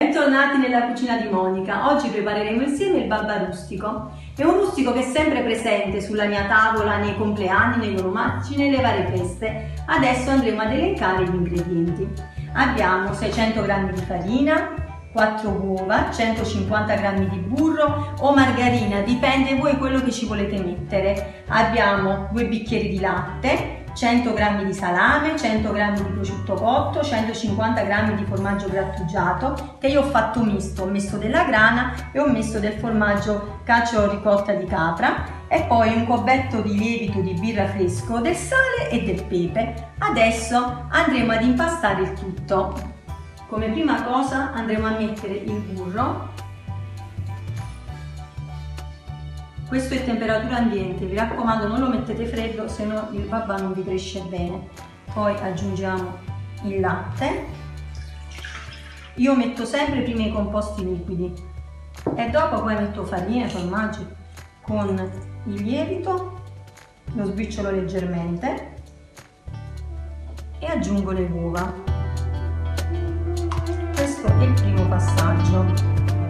Bentornati nella cucina di Monica. Oggi prepareremo insieme il babba rustico. È un rustico che è sempre presente sulla mia tavola nei compleanni, nei loro omaggi, nelle varie feste. Adesso andremo ad elencare gli ingredienti. Abbiamo 600 g di farina, 4 uova, 150 g di burro o margarina, dipende voi quello che ci volete mettere. Abbiamo 2 bicchieri di latte, 100 g di salame, 100 g di prosciutto cotto, 150 g di formaggio grattugiato che io ho fatto misto, ho messo della grana e ho messo del formaggio cacio ricotta di capra e poi un gobbetto di lievito di birra fresco, del sale e del pepe. Adesso andremo ad impastare il tutto. Come prima cosa andremo a mettere il burro. Questo è temperatura ambiente, vi raccomando non lo mettete freddo, se no il babà non vi cresce bene. Poi aggiungiamo il latte. Io metto sempre prima i composti liquidi e dopo poi metto farina, formaggio con il lievito, lo sbriciolo leggermente e aggiungo le uova. Questo è il primo passaggio.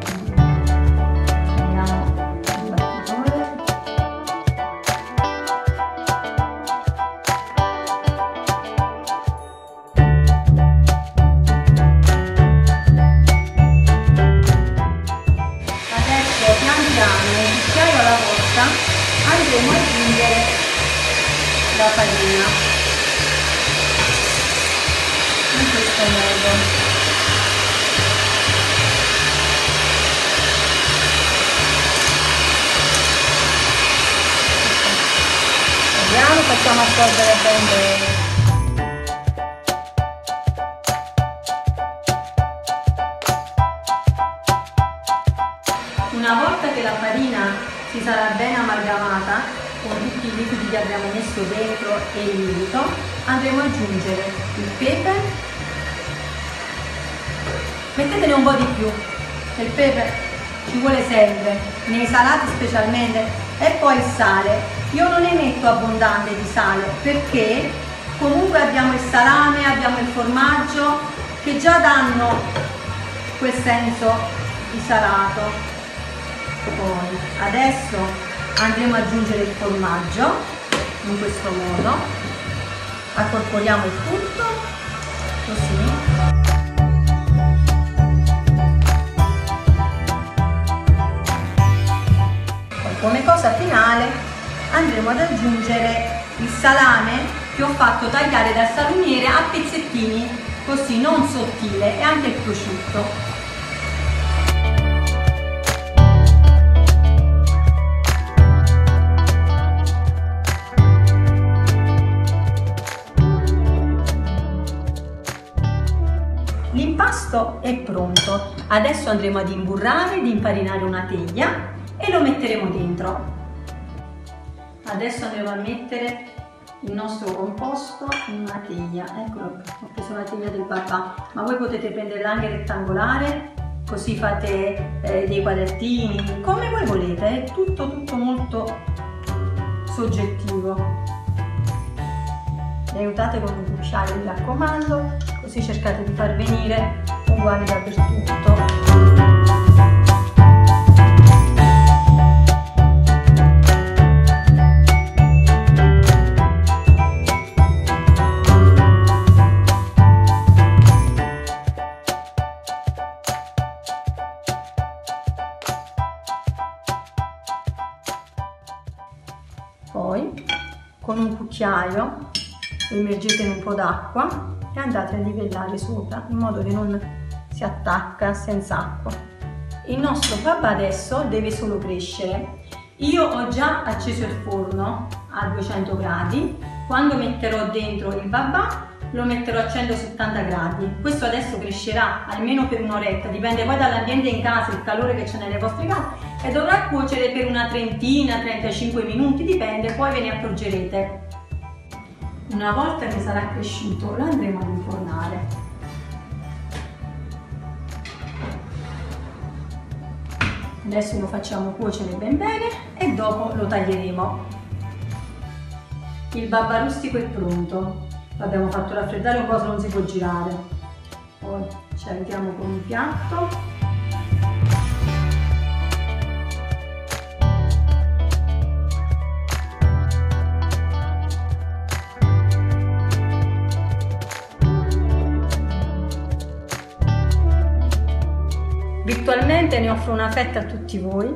Andremo ad aggiungere la farina in questo modo. Vediamo, facciamo assorbire bene. Una volta che la farina si sarà ben amalgamata con tutti i liquidi che abbiamo messo dentro e il lievito, andremo ad aggiungere il pepe. Mettetene un po' di più, il pepe ci vuole sempre, nei salati specialmente, e poi il sale. Io non ne metto abbondante di sale perché comunque abbiamo il salame, abbiamo il formaggio che già danno quel senso di salato. Poi adesso andremo ad aggiungere il formaggio in questo modo, accorporiamo il tutto così. Poi come cosa finale andremo ad aggiungere il salame che ho fatto tagliare dal salumiere a pezzettini così, non sottile, e anche il prosciutto. L'impasto è pronto, adesso andremo ad imburrare, ad infarinare una teglia e lo metteremo dentro. Adesso andremo a mettere il nostro composto in una teglia. Eccolo, ho preso la teglia del babà, ma voi potete prenderla anche rettangolare, così fate dei quadrettini, come voi volete, è tutto molto soggettivo. Mi aiutate con un cucchiaio, mi raccomando, così cercate di far venire uguali dappertutto. Poi con un cucchiaio immergete in un po' d'acqua e andate a livellare sopra in modo che non si attacca senza acqua. Il nostro babà adesso deve solo crescere. Io ho già acceso il forno a 200 gradi, quando metterò dentro il babà lo metterò a 170 gradi. Questo adesso crescerà almeno per un'oretta, dipende poi dall'ambiente in casa, il calore che c'è nelle vostre case, e dovrà cuocere per una trentina, 35 minuti, dipende, poi ve ne accorgerete. Una volta che sarà cresciuto lo andremo ad infornare. Adesso lo facciamo cuocere ben bene e dopo lo taglieremo. Il babba rustico è pronto. L'abbiamo fatto raffreddare un po', se non si può girare. Poi ci aiutiamo con un piatto. Virtualmente ne offro una fetta a tutti voi.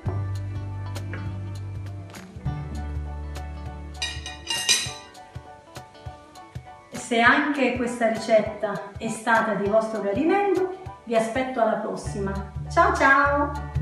Se anche questa ricetta è stata di vostro gradimento, vi aspetto alla prossima. Ciao ciao!